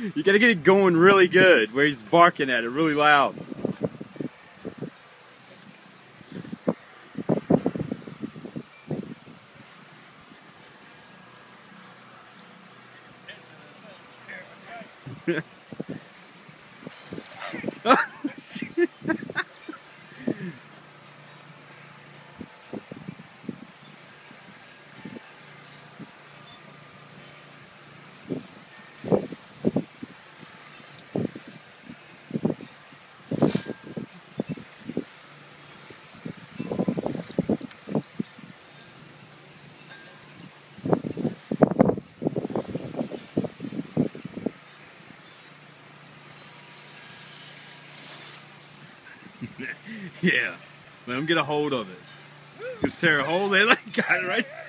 You gotta get it going really good, where he's barking at it really loud. Yeah, let him get a hold of it. Just tear a hole there, like got it right.